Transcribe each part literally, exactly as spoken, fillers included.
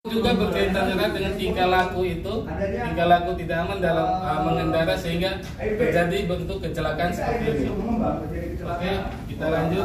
Juga berkaitan erat dengan tingkah laku itu, tingkah laku tidak aman dalam uh, mengendara sehingga terjadi bentuk kecelakaan seperti ini. Oke, kita lanjut.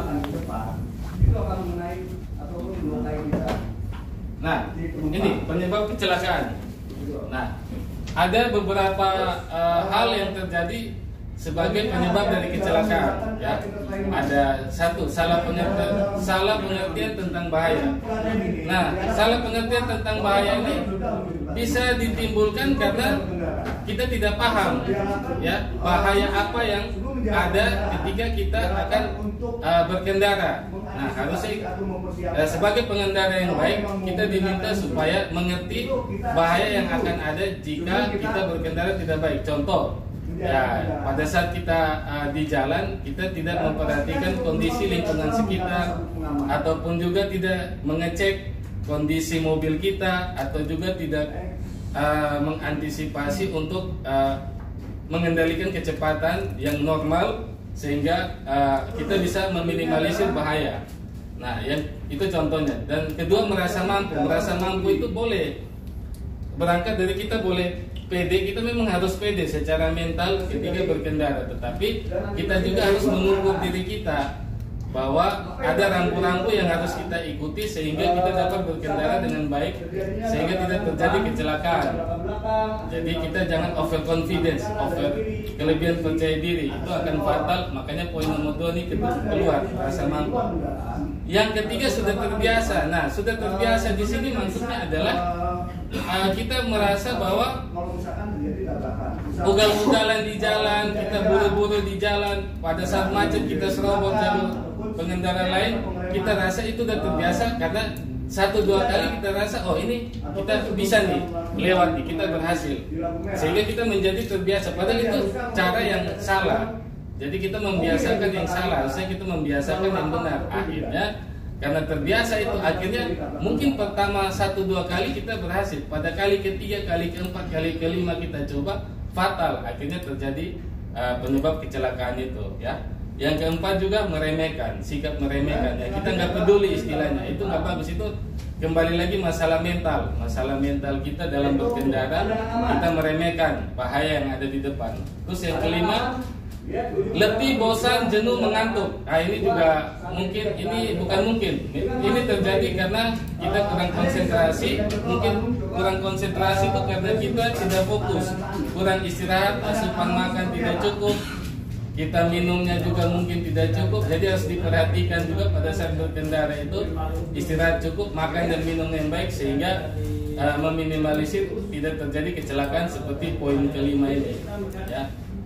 Nah, ini penyebab kecelakaan. Nah, ada beberapa uh, hal yang terjadi sebagai penyebab dari kecelakaan, ya. Ada satu, salah pengertian, salah pengertian tentang bahaya. Nah, salah pengertian tentang bahaya ini bisa ditimbulkan karena kita tidak paham, ya, bahaya apa yang ada ketika kita akan uh, berkendara. Nah, harusnya uh, sebagai pengendara yang baik kita diminta supaya mengerti bahaya yang akan ada jika kita berkendara tidak baik. Contoh, ya, pada saat kita uh, di jalan kita tidak memperhatikan kondisi lingkungan sekitar, ataupun juga tidak mengecek kondisi mobil kita, atau juga tidak uh, mengantisipasi untuk uh, mengendalikan kecepatan yang normal sehingga uh, kita bisa meminimalisir bahaya. Nah, yang itu contohnya. Dan kedua, merasa mampu. Merasa mampu itu boleh berangkat dari kita boleh pede, kita memang harus pede secara mental ketika berkendara, tetapi kita juga harus mengukur diri kita bahwa ada rambu-rambu yang harus kita ikuti sehingga kita dapat berkendara dengan baik, sehingga tidak terjadi kecelakaan. Jadi kita jangan over confidence, over kelebihan percaya diri, itu akan fatal. Makanya poin nomor dua ini keluar, rasa mampu. Yang ketiga, sudah terbiasa. Nah, sudah terbiasa di sini maksudnya adalah uh, kita merasa bahwa ugal-ugalan di jalan, kita buru-buru di jalan, pada saat macet kita serobot jalur pengendara lain, kita rasa itu sudah terbiasa karena satu dua kali kita rasa oh ini kita bisa nih lewat nih, kita berhasil, sehingga kita menjadi terbiasa. Padahal itu cara yang salah. Jadi kita membiasakan yang salah, harusnya kita membiasakan yang benar. Akhirnya karena terbiasa itu, akhirnya mungkin pertama satu dua kali kita berhasil, pada kali ketiga, kali keempat, kali kelima kita coba fatal, akhirnya terjadi uh, penyebab kecelakaan itu, ya. Yang keempat juga meremehkan, sikap meremehkan, ya, kita nggak peduli istilahnya, itu nggak bagus. Itu kembali lagi masalah mental, masalah mental kita dalam berkendara, kita meremehkan bahaya yang ada di depan. Terus yang kelima, letih, bosan, jenuh, mengantuk. Nah, ini juga mungkin, ini bukan mungkin, ini terjadi karena kita kurang konsentrasi. Mungkin kurang konsentrasi itu karena kita tidak fokus, kurang istirahat, asupan makan tidak cukup, kita minumnya juga mungkin tidak cukup. Jadi harus diperhatikan juga pada saat berkendara itu istirahat cukup, makan dan minum yang baik, sehingga uh, meminimalisir tidak terjadi kecelakaan seperti poin kelima ini, ya.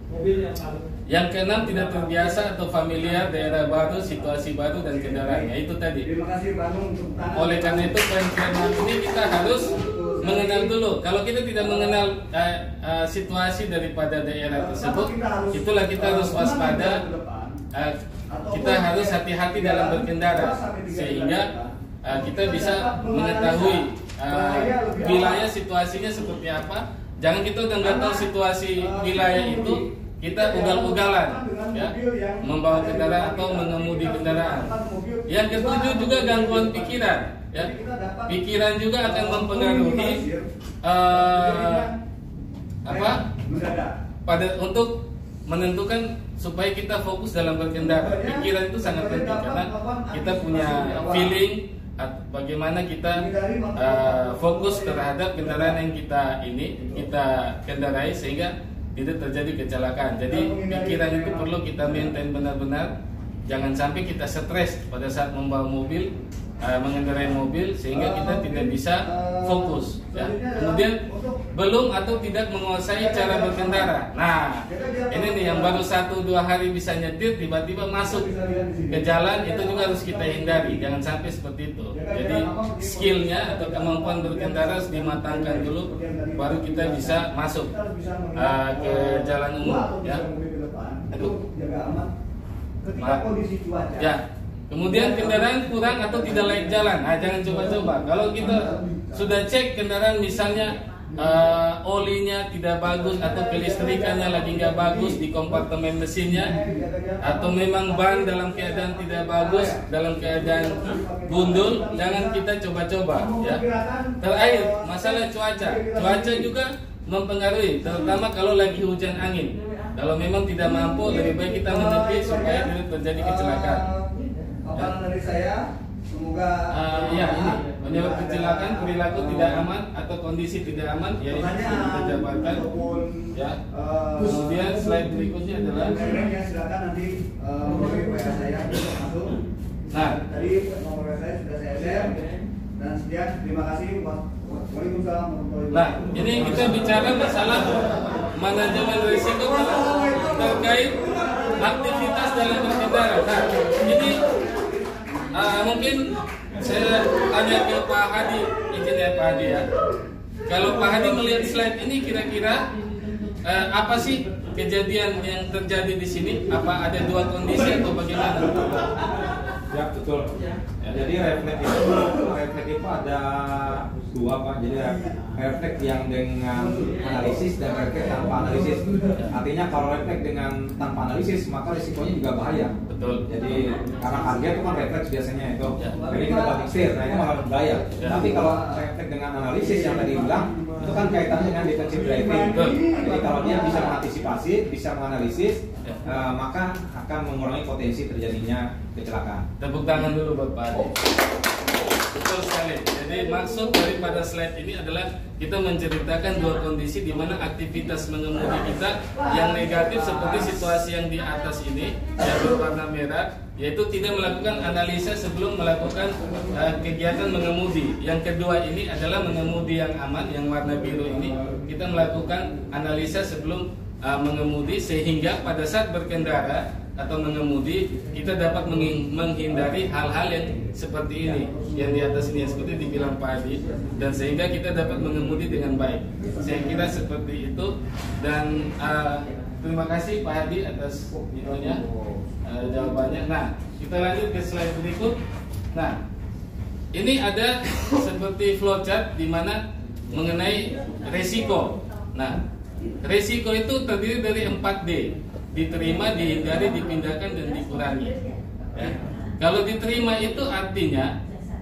Yang keenam, tidak terbiasa atau familiar daerah baru, situasi baru dan kendaraannya. Itu tadi. Oleh karena itu poin keenam ini kita harus mengenal dulu. Kalau kita tidak mengenal uh, uh, situasi daripada daerah tersebut, itulah kita harus waspada. Uh, kita harus hati-hati dalam berkendara sehingga uh, kita bisa mengetahui uh, wilayah situasinya seperti apa. Jangan kita udah nggak tahu situasi wilayah itu, kita ugal-ugalan, ya, membawa kendaraan atau mengemudi kendaraan. Yang ketujuh juga gangguan pikiran, ya. Pikiran juga akan mempengaruhi uh, apa? Pada untuk menentukan supaya kita fokus dalam berkendara. Pikiran itu sangat penting karena kita punya feeling bagaimana kita uh, fokus terhadap kendaraan yang kita ini kita kendarai sehingga tidak terjadi kecelakaan. Jadi pikiran itu perlu kita maintain benar-benar. Jangan sampai kita stres pada saat membawa mobil, uh, mengendarai mobil, sehingga kita tidak bisa fokus, ya. Kemudian belum atau tidak menguasai cara berkendara. Nah, ini nih yang baru satu dua hari bisa nyetir, tiba-tiba masuk ke jalan, itu juga harus kita hindari. Jangan sampai seperti itu. Jadi skillnya atau kemampuan berkendara harus dimatangkan dulu, baru kita bisa masuk uh, ke jalan umum, ya. Aduh. Maaf. Ya. Kemudian kendaraan kurang atau tidak layak jalan. Nah, jangan coba-coba. Kalau kita sudah cek kendaraan misalnya uh, olinya tidak bagus atau kelistrikannya lagi nggak bagus di kompartemen mesinnya, atau memang ban dalam keadaan tidak bagus, dalam keadaan gundul, jangan kita coba-coba ya. Terakhir, masalah cuaca. Cuaca juga mempengaruhi, terutama kalau lagi hujan angin. Kalau memang tidak mampu, lebih baik kita menepi supaya tidak terjadi kecelakaan. Ya. Dari saya, semoga uh, ya ini penyebab kecelakaan, perilaku tidak aman atau kondisi tidak aman, ya ini kita jabarkan. Ya. Kemudian slide berikutnya adalah. Silakan nanti melalui W A saya masuk. Nah, tadi nomor W A saya sudah saya share dan sekian. Terima kasih. Waalaikumsalam. Nah, ini kita bicara masalah manajemen risiko terkait aktivitas dalam berkendara. Nah, ini uh, mungkin saya tanya ke Pak Hadi, izin ya Pak Hadi ya. Kalau Pak Hadi melihat slide ini, kira-kira uh, apa sih kejadian yang terjadi di sini? Apa ada dua kondisi atau bagaimana? Ya betul. Ya, jadi refleks itu refleks itu ada dua Pak. Jadi refleks yang dengan analisis dan refleks tanpa analisis. Artinya kalau refleks dengan tanpa analisis maka risikonya juga bahaya. Betul. Jadi karena harga itu kan refleks biasanya itu. Jadi kita batik setir, nah itu malah bahaya. Ya. Tapi kalau refleks dengan analisis yang tadi bilang itu kan kaitannya dengan defensive driving. Betul. Jadi kalau dia bisa mengantisipasi, bisa menganalisis, ya. uh, maka akan mengurangi potensi terjadinya kecelakaan. Tepuk tangan dulu buat Pak Adi. Betul sekali. Jadi maksud daripada slide ini adalah kita menceritakan dua kondisi di mana aktivitas mengemudi kita yang negatif seperti situasi yang di atas ini yang berwarna merah, yaitu tidak melakukan analisa sebelum melakukan uh, kegiatan mengemudi. Yang kedua ini adalah mengemudi yang aman, yang warna biru ini kita melakukan analisa sebelum uh, mengemudi sehingga pada saat berkendara atau mengemudi kita dapat menghindari hal-hal yang seperti ini, yang di atas ini, yang seperti dibilang Pak Adi, dan sehingga kita dapat mengemudi dengan baik. Saya kira seperti itu. Dan uh, terima kasih Pak Adi atas itunya uh, jawabannya. Nah, kita lanjut ke slide berikut. Nah, ini ada seperti flowchart di mana mengenai resiko. Nah, resiko itu terdiri dari empat D. Diterima, dihindari, dipindahkan, dan dikurangi. Ya. Kalau diterima itu artinya,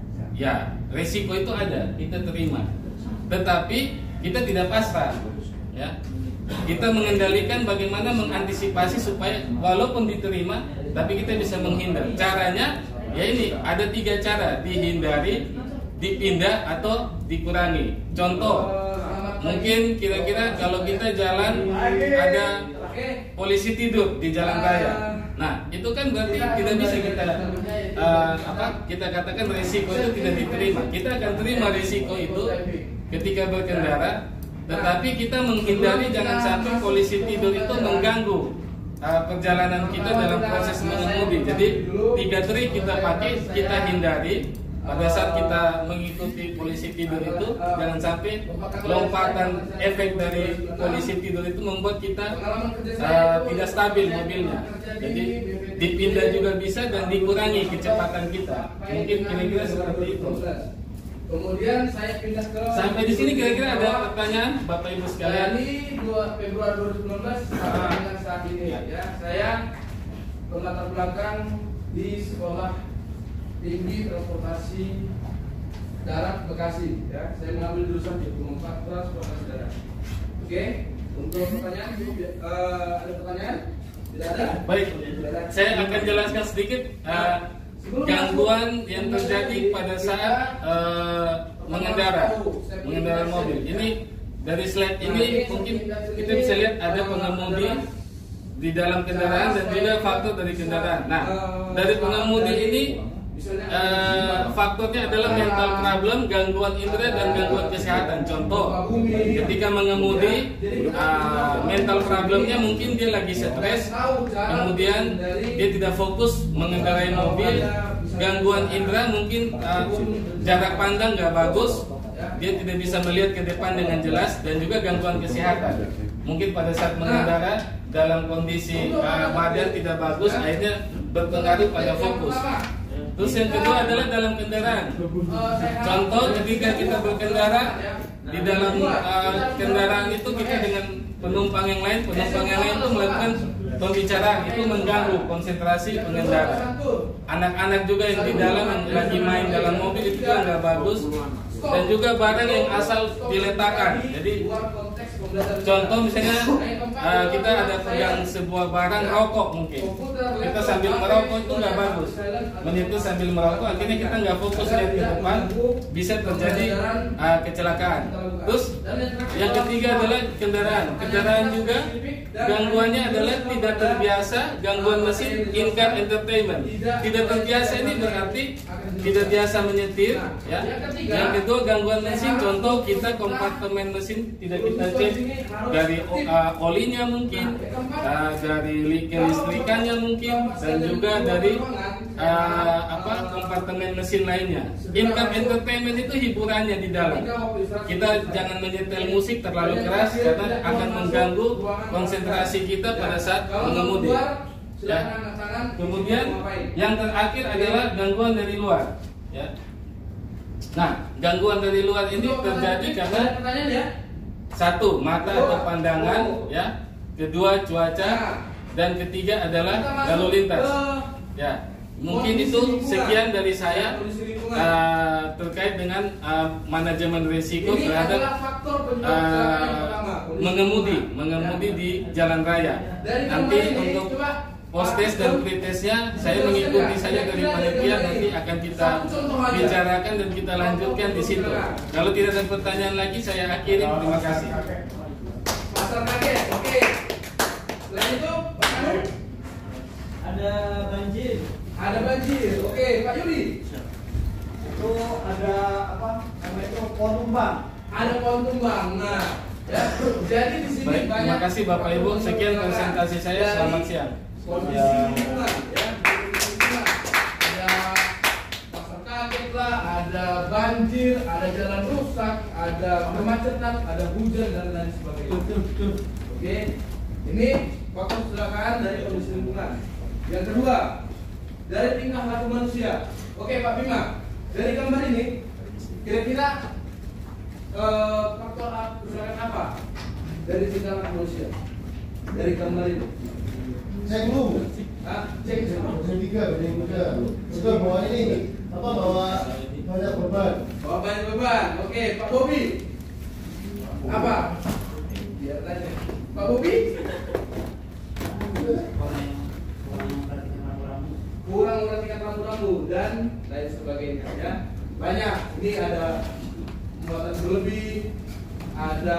ya resiko itu ada, kita terima. Tetapi kita tidak pasrah. Ya. Kita mengendalikan bagaimana mengantisipasi supaya walaupun diterima, tapi kita bisa menghindar. Caranya, ya ini ada tiga cara: dihindari, dipindah, atau dikurangi. Contoh, mungkin kira-kira kalau kita jalan ada polisi tidur di jalan raya. Nah, itu kan berarti tidak bisa kita uh, apa? Kita katakan risiko itu tidak diterima. Kita akan terima risiko itu ketika berkendara, tetapi kita menghindari jangan sampai polisi tidur itu mengganggu uh, perjalanan kita dalam proses mengemudi. Jadi tiga trik kita pakai, kita hindari. Pada saat kita mengikuti polisi tidur itu, jangan sampai lompatan efek dari polisi tidur itu membuat kita uh, tidak stabil mobilnya. Jadi dipindah juga bisa dan dikurangi kecepatan kita. Mungkin kira-kira seperti itu. Kemudian saya pindah ke. Sampai di sini kira-kira ada pertanyaan, Bapak Ibu sekalian? Ini dua Februari dua ribu sembilan belas sampai dengan saat ini ya. Saya berlatar belakang di sekolah tinggi transportasi darat Bekasi ya. Saya mengambil jurusan di empat transportasi darat. Oke, untuk pertanyaan uh, ada pertanyaan? Tidak ada? Baik, saya akan jelaskan sedikit uh, gangguan yang terjadi pada saat uh, mengendara mengendara mobil. Ini dari slide ini mungkin kita bisa lihat ada pengemudi di dalam kendaraan dan juga faktor dari kendaraan. Nah, dari pengemudi ini Uh, faktornya adalah mental problem, gangguan indera, dan gangguan kesehatan. Contoh, ketika mengemudi, uh, mental problemnya mungkin dia lagi stres, kemudian dia tidak fokus mengendarai mobil. Gangguan indera mungkin uh, jarak pandang nggak bagus, dia tidak bisa melihat ke depan dengan jelas, dan juga gangguan kesehatan. Mungkin pada saat mengendara dalam kondisi uh, badan tidak bagus, akhirnya berpengaruh pada fokus. Terus yang kedua adalah dalam kendaraan. Contoh ketika kita berkendara di dalam uh, kendaraan itu kita dengan penumpang yang lain, penumpang yang lain itu melakukan pembicaraan, itu mengganggu konsentrasi pengendara. Anak-anak juga yang di dalam yang lagi main dalam mobil itu juga nggak bagus. Dan juga barang yang asal diletakkan. Jadi contoh misalnya uh, kita ada pegang sebuah barang rokok mungkin, kita sambil merokok itu nggak bagus. Menyentuh sambil merokok, akhirnya kita nggak fokus lihat ke depan, bisa terjadi uh, kecelakaan. Terus yang ketiga adalah kendaraan. Kendaraan juga gangguannya adalah tidak terbiasa, gangguan mesin, in-car entertainment. Tidak terbiasa ini berarti tidak biasa menyetir, ya. Yang kedua gangguan mesin, contoh kita kompartemen mesin tidak kita cek dari uh, olinya mungkin, uh, dari kelistrikannya mungkin, dan juga dari uh, apa kompartemen mesin lainnya. In-car entertainment itu hiburannya di dalam. Kita jangan menyetel musik terlalu keras karena akan mengganggu konsentrasi kita pada saat mengemudi. Ya. Kemudian yang terakhir adalah gangguan dari luar. Ya. Nah, gangguan dari luar ini terjadi karena satu, mata atau pandangan, ya. Kedua, cuaca, dan ketiga adalah lalu lintas. Ya. Mungkin itu sekian dari saya uh, terkait dengan uh, manajemen risiko terhadap uh, mengemudi, mengemudi di jalan raya. Nanti untuk post-test dan pre-testnya saya mengikuti saja dari panitia, nanti akan kita bicarakan dan kita lanjutkan di situ. Kalau tidak ada pertanyaan lagi saya akhiri. Terima kasih. Pasar kaget, oke. Selain itu, Pak Anu? Ada banjir. Ada banjir, oke. Pak Yudi? Itu ada apa? Namanya itu pohon tumbang. Ada pohon tumbang. Nah, ya. Jadi di sini Baik, banyak. terima kasih Bapak Ibu. Sekian presentasi saya. Selamat siang. Kondisi Ya. lingkungan, ya, kondisi lingkungan. Ada pasar kaget lah, ada banjir, ada jalan rusak, ada kemacetan, ada hujan dan lain sebagainya. Oke, ini faktor kecelakaan dari kondisi lingkungan. Yang kedua, dari tingkah laku manusia. Oke Pak Bima, dari gambar ini kira-kira eh, faktor kecelakaan apa dari tingkah laku manusia? Dari gambar ini. Cek dulu. Ah, cek dulu. Yang tiga, yang muda. Sudah bawa ini apa bawa banyak beban. Bawa banyak beban. Oke, Pak Bobi. Apa? Biar tanya. Pak Bobi? Kurang memperhatikan rambu-rambu dan lain sebagainya ya. Banyak. Ini ada muatan berlebih, ada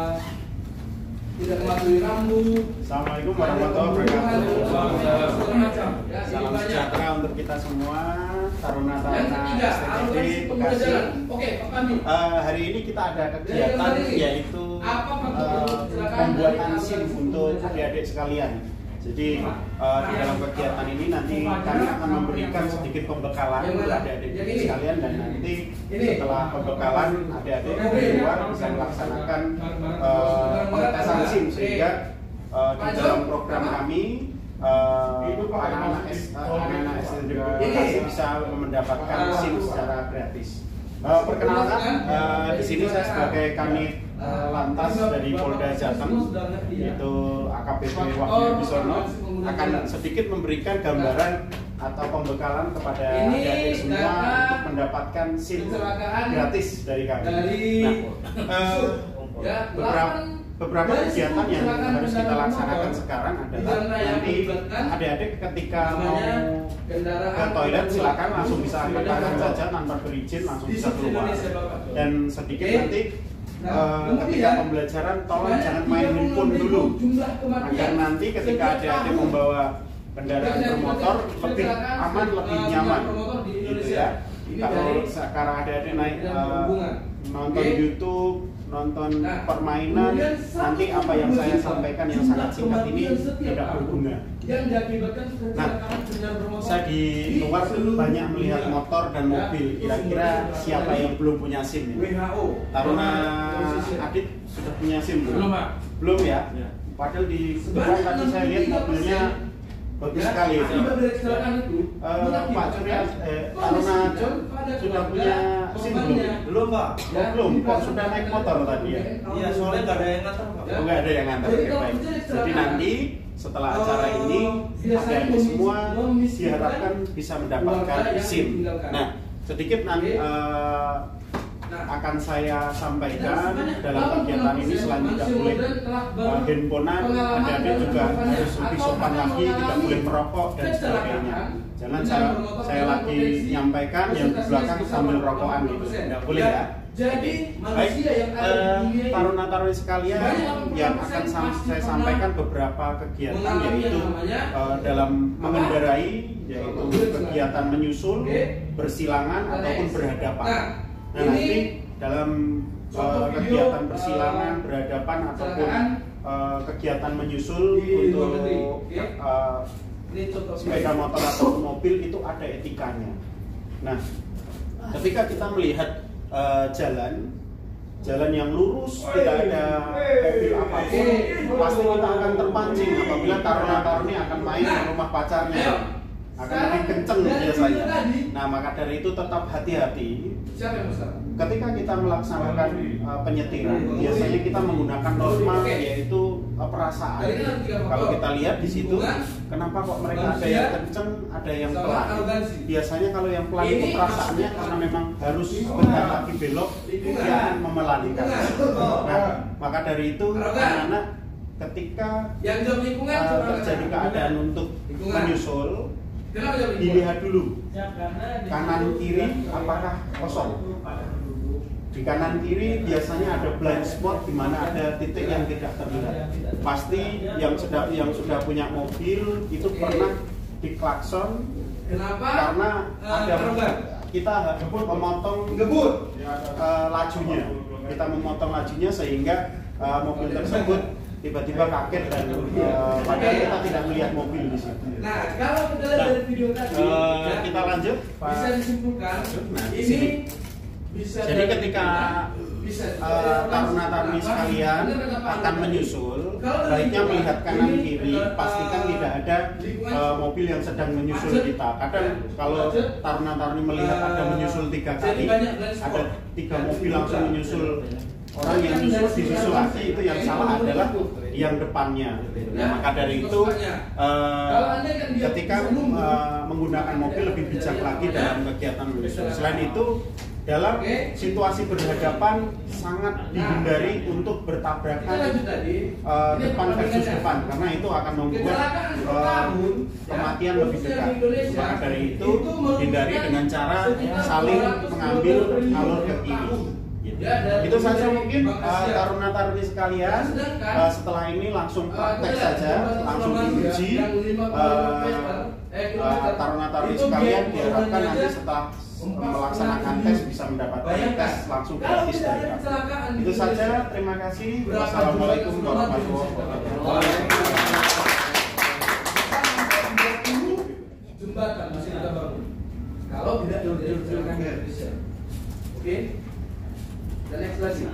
tidak mematuhi rambu. Assalamualaikum warahmatullahi wabarakatuh. Segala macam. Ya, ini Salam banyak. sejahtera untuk kita semua, Yang taruna-taruna ketiga, S T T alokasi D pengguna Bekasi. jalan. Oke, Pak Kami. Eh, hari ini kita ada kegiatan Dari yang tadi, yaitu apa faktor eh, kecelakaan pembuatan dari SIM alokasi untuk pengguna jalan? adik-adik sekalian. Jadi eh, di dalam kegiatan ini nanti kami akan memberikan sedikit pembekalan Yang untuk mana? adik-adik Yang ini? sekalian, dan nanti Ini? setelah pembekalan adik-adik di luar bisa melaksanakan eh, pengetesan SIM, sehingga eh, di dalam program kami eh, anak-anak S- anak-anak S D Bekasi bisa mendapatkan SIM secara gratis. Eh, perkenalkan, eh, di sini saya sebagai Kanit eh, Lantas dari Polda Jateng, yaitu A K B P Wahyu Bisono, akan sedikit memberikan gambaran atau pembekalan kepada Ini adik-adik semua data untuk mendapatkan SIM kecelakaan gratis dari kami. dari Nah, eh, ya, beberapa beberapa dari kegiatan sepuluh yang kecelakaan harus kita kendaraan laksanakan motor sekarang di adalah jalan raya nanti melibatkan adik-adik ketika mau namanya kendaraan ke toilet silakan langsung bisa angkat sepeda tangan motor. saja tanpa berizin, langsung Di bisa seluruh keluar. Indonesia, Bapak. Dan sedikit Oke. nanti Nah, eh, kemudian, ketika pembelajaran tolong sebanyak jangan main tiga puluh handphone ribu dulu, jumlah kematian agar nanti ketika setiap adik-adik tahun. membawa kendaraan Dan bermotor yang lebih kecelakaan, aman, eh, lebih uh, nyaman, bermotor di gitu Indonesia. ya. Ini Kalau dari sekarang adik-adik naik Kementerian eh, Perhubungan. nonton Oke. YouTube, nonton Nah, permainan, kemudian nanti apa yang saya sampaikan yang sangat singkat ini tidak berguna. yang diakibatkan Nah, kecelakaan kendaraan bermotor Saya di luar seluruh banyak melihat dunia. motor dan Ya, mobil. itu Kira-kira sumber siapa dari yang belum punya SIM W ini? H O. Taruna Posisi. Adit sudah punya SIM Belum, Pak. Belum ya? Ya. Padahal di Sebanyak depan tadi saya lihat enam puluh tiga mobilnya persen bagus Ya, sekali. akibat dari kecelakaan itu Eh, mengakibatkan Pak Surya, eh, kondisi Taruna pada sudah keluarga punya SIM belum? korbannya. Belum Pak. Oh, belum, kok sudah naik motor tadi ya? Iya soalnya nggak ada yang ngantar Pak. Oh, nggak ada yang ngantar, Jadi oke kalau baik. terjadi Jadi kecelakaan, nanti setelah acara eh, ini biasanya adik-adik semua memisi- diharapkan bisa mendapatkan keluarga yang SIM. ditinggalkan. Nah, sedikit nanti Oke. eh, Nah, akan saya sampaikan dan sebanyak dalam kegiatan ini selain tidak boleh uh, handphonean, adik-adik juga harus lebih sopan lagi, tidak boleh merokok dan sebagainya. Jangan saya, saya lagi menyampaikan yang di belakang sambil rokokan gitu, tidak boleh ya. Jadi Baik, manusia yang ada eh, di dunia ini taruna-taruni sekalian yang akan sam- saya sampaikan beberapa kegiatan yaitu eh, dalam mengendarai, yaitu kegiatan menyusul, bersilangan ataupun berhadapan. Nah, nanti dalam uh, kegiatan bersilangan, berhadapan ataupun uh, kegiatan menyusul untuk uh, ini contoh sepeda motor atau mobil itu ada etikanya. Nah, ketika kita melihat uh, jalan jalan yang lurus, tidak ada mobil apapun, pasti kita akan terpancing apabila taruna-taruni akan main ke rumah pacarnya, akan lebih kenceng biasanya. Nah, maka dari itu tetap hati-hati. Siapa yang besar? Ketika kita melaksanakan uh, penyetiran, biasanya kita menggunakan norma yaitu uh, perasaan. Kalau kita lihat di situ, kenapa kok mereka ada yang kenceng, ada yang pelan? Biasanya kalau yang pelan itu perasaannya karena memang harus bentar lagi belok, dia akan memelankan. Nah, maka dari itu anak-anak ketika Yang jawab lingkungan uh, coba terjadi katakan. keadaan untuk Lingkungan. menyusul, Kenapa jawab lingkungan? dilihat dulu kanan kiri apakah kosong. Di kanan kiri biasanya ada blind spot di mana ada titik yang tidak terlihat. Pasti yang sudah yang sudah punya mobil itu pernah diklakson Kenapa? karena Eh, ada terbang. kita memotong Ngebut. eh, lajunya. Kita memotong lajunya sehingga eh, mobil tersebut tiba-tiba kaget dan eh, padahal kita tidak melihat mobil di situ. Nah, kalau kita lihat Nah, dari video tadi, eh, ya, kita lanjut, Pak. bisa disimpulkan Nah, di ini sini. bisa Jadi dari- ketika bisa uh, taruna-taruni sekalian akan menyusul, baiknya melihat kanan kiri, pastikan tidak ada uh, mobil yang sedang menyusul kita. Kadang kalau taruna-taruni melihat ada menyusul tiga kali, ada tiga mobil langsung menyusul orang yang menyusul disusul lagi, itu yang salah adalah yang depannya. Nah, maka dari itu uh, ketika uh, menggunakan mobil lebih bijak lagi dalam kegiatan menyusul. Selain itu, dalam situasi berhadapan sangat dihindari untuk bertabrakan uh, depan versus depan karena itu akan membuat uh, kematian lebih dekat. Maka dari itu hindari dengan cara saling mengambil alur ke kiri. Itu saja mungkin uh, taruna-taruni sekalian. Uh, setelah ini langsung praktek saja, langsung diuji. Uh, uh, taruna-taruni sekalian diharapkan nanti setelah melaksanakan tes bisa mendapatkan tes langsung gratis dari kami. Itu saja, terima kasih. Wassalamualaikum warahmatullahi wabarakatuh. Jembatan masih kita bangun. Kalau tidak dilakukan bisa. Oke. Dan next lagi.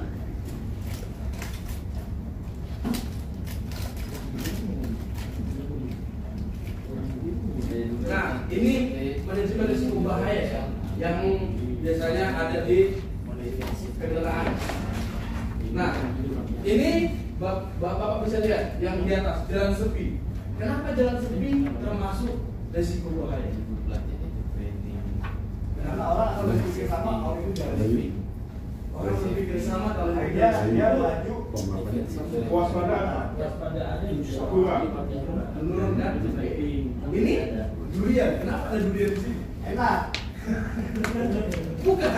Nah, ini manajemen risiko bahaya ya, yang biasanya ada di kendaraan. Nah, ini bapak-bapak bisa lihat yang di atas jalan sepi. Kenapa jalan sepi termasuk risiko bahaya? Karena orang kalau berpikir sama, orang itu jalan sepi. Orang berpikir sama kalau dia dia laju, waspada, waspadaannya bisa menurun kan? Ini durian, kenapa ada durian di sini? Enak. Bukan.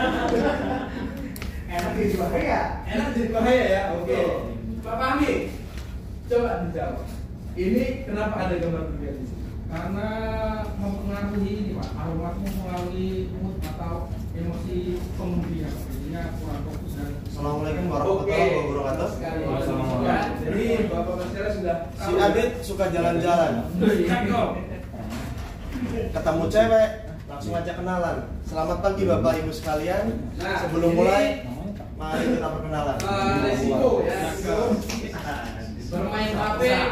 Enak jadi bahaya. Enak jadi bahaya ya. Oke. Pak Fahmi, coba dijawab. Ini kenapa ada gambar durian di sini? Karena mempengaruhi ini Pak, aroma mempengaruhi mood atau emosi pengemudi ya, jadinya kurang fokus dan. Assalamualaikum warahmatullahi wabarakatuh. Ya, jadi Bapak Mas sudah Si Adit suka jalan-jalan, Cakep. ketemu cewek, langsung aja kenalan. Selamat pagi Bapak Ibu sekalian. Nah, Sebelum ini- mulai, mari kita perkenalan. Uh, resiko ya, resiko bermain H P macet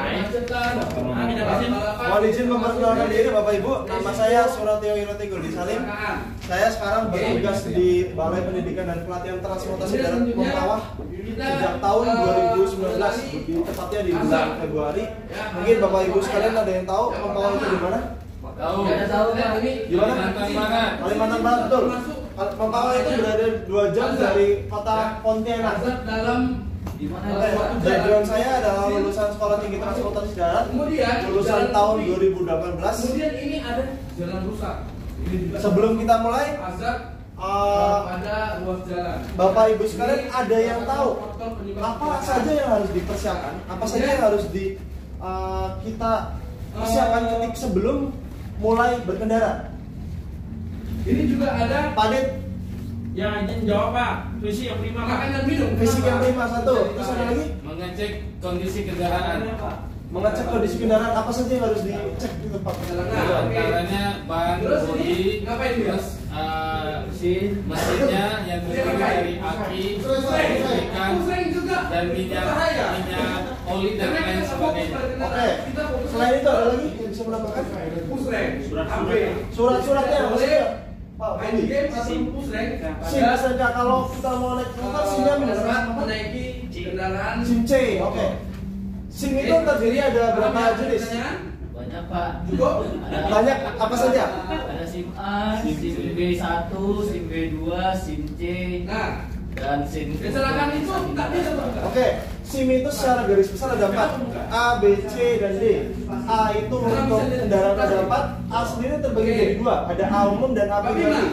Bukan. Mohon izin memperkenalkan diri Bapak Ibu. Nama saya Suratyo Iroti Guldi Salim. Saya sekarang bertugas di Balai Pendidikan dan Pelatihan Transportasi Darat Mempawah sejak tahun dua ribu sembilan belas, tepatnya di bulan Februari. Mungkin Bapak Ibu sekalian ada yang tahu Mempawah itu di mana? Tahu. Di mana? Kalimantan Barat. Kalimantan Barat, betul. Mempawah itu berada dua jam dari kota Pontianak. Dalam Oke, background saya adalah lulusan Sekolah Tinggi Transportasi Darat, kemudian lulusan tahun dua ribu delapan belas. Kemudian ini ada jalan rusak. Ini juga Sebelum kita mulai, azab uh, pada ruas jalan. Bapak Ibu sekalian ada yang tahu apa saja yang harus dipersiapkan, apa saja yang harus di uh, kita persiapkan ketika sebelum mulai berkendara. Ini juga ada Padit, Ya, izin jawab Pak. Visi yang lima Pak. makan dan minum. fisik yang lima satu. Terus ada lagi Mengecek kondisi kendaraan. mengecek kondisi kendaraan, apa saja yang harus dicek di tempat Di kendaraan. antaranya ban, Terus ini bodi, ngapain dia? terus uh, mesinnya yang terdiri dari aki, ikan, Pusreng juga. dan minyak, Bahaya. minyak, oli dan lain sebagainya. Oke, selain itu ada lagi yang bisa menambahkan Pusreng. surat-suratnya apa saja? Pak, Main Budi. game atau pusreng. SIM S N K kalau kita mau naik motor, SIM-nya dapat apa? menaiki kendaraan. SIM C, oke. SIM itu terdiri ada berapa jenis? Banyak Pak. Cukup. Ada Banyak, apa saja? Ada SIM A, SIM B satu, SIM B dua, SIM C, Nah, dan SIM kecelakaan itu tak bisa Pak. Oke, SIM itu secara garis besar ada empat, A, B, C, dan D. A itu untuk kendaraan roda empat, A sendiri terbagi jadi dua, ada A umum dan A pribadi.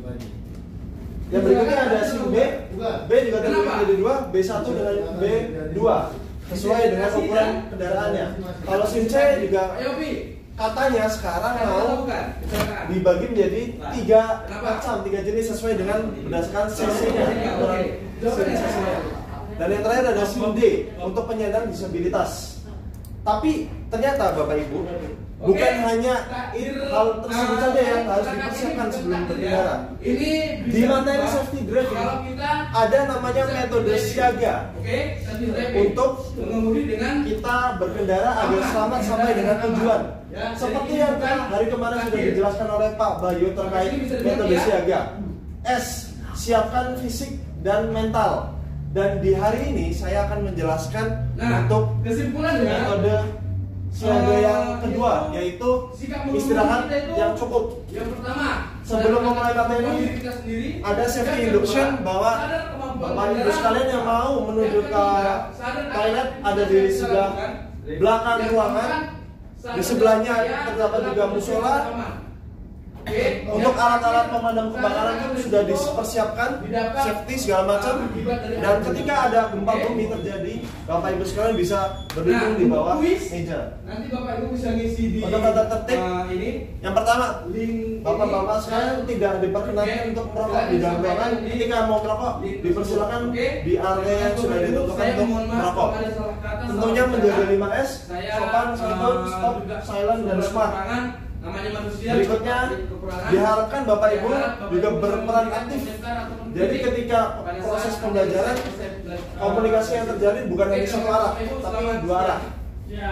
Yang berikutnya ada SIM B, B juga terbagi jadi dua, B satu dengan B dua, sesuai dengan ukuran kendaraannya. Kalau SIM C juga Ayo Pi. katanya sekarang Tahu mau bukan? Kecelakaan. dibagi menjadi tiga macam, tiga jenis sesuai dengan berdasarkan cc-nya, ukuran cc-nya. Dan yang terakhir ada SIM D untuk penyandang disabilitas. Tapi ternyata Bapak Ibu, bukan hanya it- hal tersebut saja yang harus dipersiapkan sebelum berkendara. Ini Di materi safety driving kalau kita ada namanya metode siaga oke, safety driving untuk mengemudi dengan kita berkendara agar selamat sampai dengan tujuan. Seperti yang kan hari kemarin sudah dijelaskan oleh Pak Bayu terkait metode siaga. S, siapkan fisik dan mental. Dan di hari ini saya akan menjelaskan Nah, untuk kesimpulan ya. metode siaga yang kedua, yaitu Sikap mengemudi istirahat kita itu yang cukup. Yang pertama, Sebelum memulai materi, diri kita sendiri. Ada safety Yang induction kedua, bahwa sadar kemampuan Bapak Ibu kendaraan. sekalian yang mau menuju Yang ke ketiga, sadar toilet apa ada yang di bisa sebelah lakukan. belakang Yang ruangan. keempat, sadar Di sebelahnya saya terdapat adalah juga musola. pertama. Oke, Untuk yang alat-alat terakhir, pemadam kebakaran pun sadar sudah risiko dipersiapkan, didapat safety segala macam. akibat dari Dan aksi. ketika ada gempa Oke. bumi terjadi, Bapak Ibu sekalian bisa berdiri di bawah kuis, meja. Nanti Bapak Ibu bisa ngisi di Untuk tata tertib, uh, ini Yang pertama, link Bapak-bapak ini. sekalian tidak diperkenankan Oke. untuk merokok di dalam ruangan. Ketika mau merokok, dipersilakan Oke. di area yang sudah ditentukan Saya untuk mohon maaf merokok. kalau ada salah kata, Tentunya salah menjaga bicara. lima S, Saya, sopan, santun, uh, stop, juga silent, dan beberapa smart. kekurangan, namanya manusia. Berikutnya, kekurangan. diharapkan Bapak Ibu Saya harap Bapak juga Ibu berperan memberikan aktif. komentar ataupun Jadi kritik ketika kepada proses saya, pembelajaran, proses bela- komunikasi yang terjadi bukan hanya satu arah, Bapak Ibu, tapi selamat dua arah. Ya.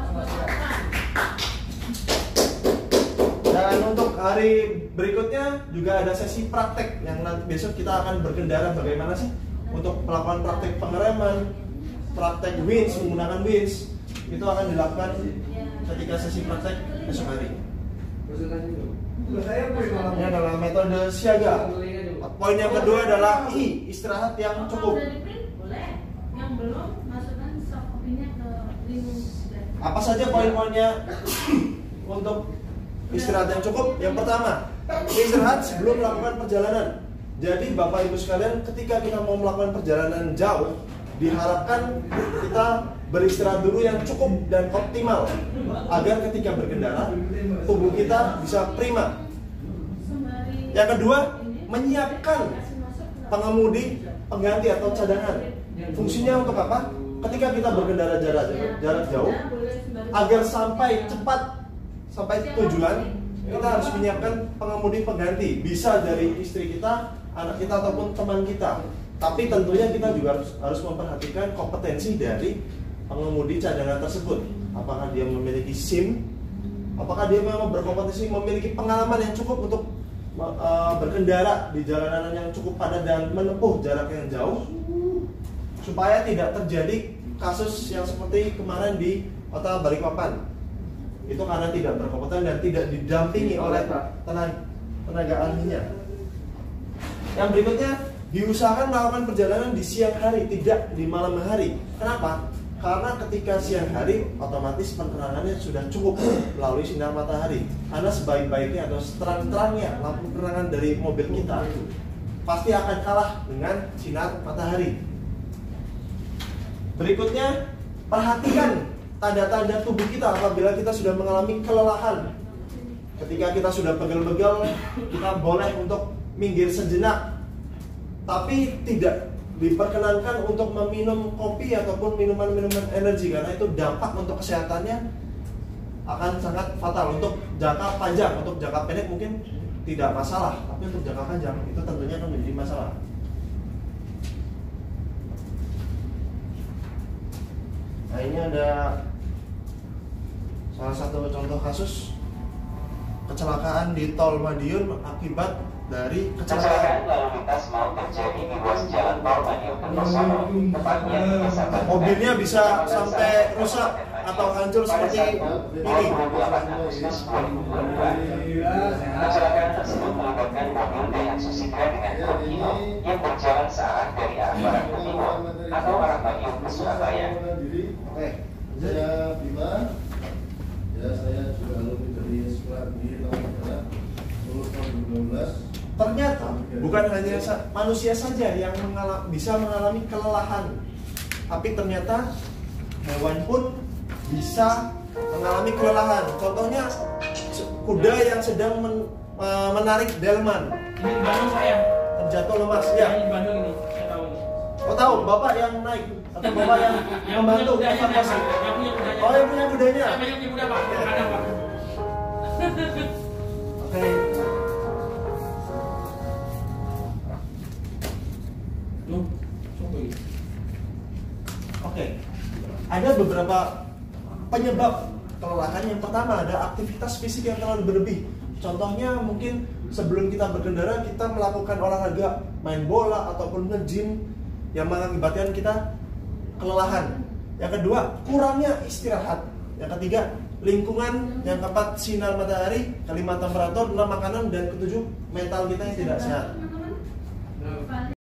Dan untuk hari berikutnya juga ada sesi praktek yang nanti besok kita akan berkendara bagaimana sih untuk melakukan praktek pengereman, praktek winch menggunakan winch itu akan dilakukan ketika sesi praktek besok hari. Presentasi dulu. Ini adalah metode siaga. Poin yang kedua adalah I, istirahat yang cukup. Kalau udah di-print, boleh. Yang belum, masukkan soft copy-nya ke link. Apa saja poin-poinnya untuk istirahat yang cukup? Yang pertama, istirahat sebelum melakukan perjalanan. Jadi Bapak Ibu sekalian, ketika kita mau melakukan perjalanan jauh, diharapkan kita beristirahat dulu yang cukup dan optimal agar ketika berkendara tubuh kita bisa prima. Sembari Yang kedua, ini, menyiapkan kasih masuk ke pengemudi pengganti atau cadangan. Fungsinya untuk apa? Ketika kita berkendara jarak jarak jauh, agar sampai cepat sampai tujuan, kita harus menyiapkan pengemudi pengganti. Bisa dari istri kita, anak kita ataupun teman kita. Tapi tentunya kita juga harus, harus memperhatikan kompetensi dari pengemudi cadangan tersebut. apakah dia memiliki SIM, apakah dia memang berkompetisi, memiliki pengalaman yang cukup untuk uh, berkendara di jalanan yang cukup padat dan menempuh jarak yang jauh, supaya tidak terjadi kasus yang seperti kemarin di Kota Balikpapan. Itu karena tidak berkompeten dan tidak didampingi oleh tenaga, tenaga ahlinya. Yang berikutnya, diusahakan melakukan perjalanan di siang hari, tidak di malam hari. Kenapa? Karena ketika siang hari, otomatis penerangannya sudah cukup melalui sinar matahari. Karena sebaik-baiknya atau seterang-terangnya lampu penerangan dari mobil kita pasti akan kalah dengan sinar matahari. Berikutnya, perhatikan tanda-tanda tubuh kita apabila kita sudah mengalami kelelahan. Ketika kita sudah pegel-pegel, kita boleh untuk minggir sejenak, tapi tidak diperkenankan untuk meminum kopi ataupun minuman-minuman energi, karena itu dampak untuk kesehatannya akan sangat fatal. Untuk jangka panjang, untuk jangka pendek mungkin tidak masalah, tapi untuk jangka panjang itu tentunya akan menjadi masalah. Nah, ini ada salah satu contoh kasus kecelakaan di Tol Madiun akibat dari kecelakaan lalu lintas mau terjadi di ruas jalan Tol Madiun Kertosono, tepatnya di desa Banten. Mobilnya bisa sampai rusak atau hancur seperti ini. Kecelakaan tersebut melibatkan mobil Daihatsu Citra dengan truk Hino yang berjalan searah dari arah barat ke timur atau arah Madiun ke Surabaya. Oke, Saya Bima, ya saya juga alumni dari sekolah di tahun lulus tahun dua ribu dua belas. ternyata bukan hanya manusia saja yang mengalami, bisa mengalami kelelahan, tapi ternyata hewan pun bisa mengalami kelelahan. Contohnya kuda yang sedang men, menarik delman. Ini di Bandung saya. Terjatuh lemas. Ya. Ini di Bandung ini, saya tahu ini. Oh tahu, bapak yang naik atau bapak yang Yang membantu punya kudanya, evakuasi? yang punya kudanya. Oh, yang punya kudanya. Saya banyak punya kuda Pak, ada Pak. Oke. Loh, coba ini. Oke. Ada beberapa penyebab kelelahan. Yang pertama ada aktivitas fisik yang terlalu berlebih. Contohnya mungkin sebelum kita berkendara kita melakukan olahraga, main bola ataupun nge-gym yang mengakibatkan kita kelelahan. Yang kedua, kurangnya istirahat. Yang ketiga, lingkungan. Yang keempat, sinar matahari. Kelima, temperatur. Enam, makanan. Dan ketujuh, mental kita yang tidak sehat.